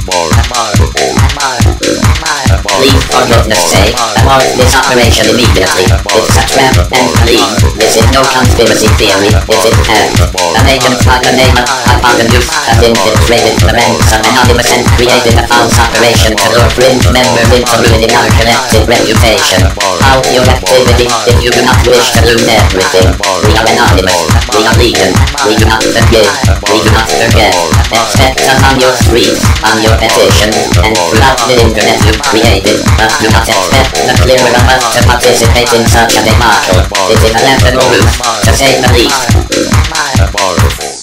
Leave for goodness sake, abort this operation immediately. It's a trap and leave. This is no conspiracy theory, it is fact. An agent by the name of Apocalypse has infiltrated the ranks of Anonymous and created a false operation to lure fringe members into ruining our collective reputation. Halt your activity if you do not wish to lose everything. We are Anonymous, we are Legion, we do not forgive, we do not forget. Expect us on your streets, on your petitions, and throughout the internet you created, but do not expect the clearer of us to participate in such a debacle. It is a laughable ruse, to say the least.